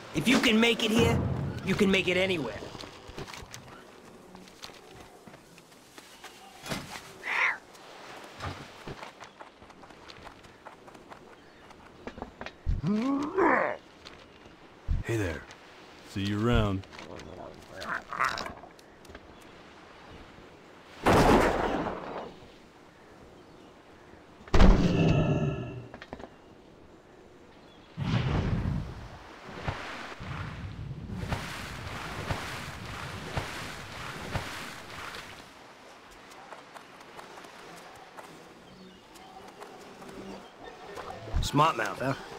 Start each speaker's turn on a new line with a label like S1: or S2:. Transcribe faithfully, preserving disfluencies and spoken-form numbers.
S1: If you can make it here, you can make it anywhere.
S2: Hey there. See you around.
S1: Smart mouth, huh?